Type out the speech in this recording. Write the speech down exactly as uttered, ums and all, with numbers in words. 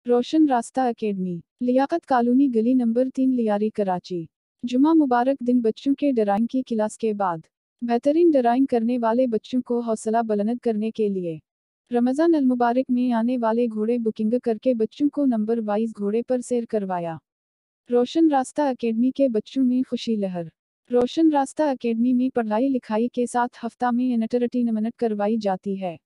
रोशन Rasta academy, Liaquat colony, गली number तीन, लियारी, कराची। जुमा मुबारक दिन बच्चों के ड्राइंग की क्लास के बाद। बेहतरीन ड्राइंग करने वाले बच्चों को हौसला बुलंद करने के लिए रमज़ान अल मुबारक में आने वाले घोड़े बुकिंग करके बच्चों को नंबर वाइज घोड़े पर सैर करवाया। रोशन रास्ता एकेडमी के बच्चों में खुशी लहर। रोशन रास्ता एकेडमी में पढ़ाई लिखाई के साथ हफ्ता में एंटरटेनमेंट करवाई जाती है।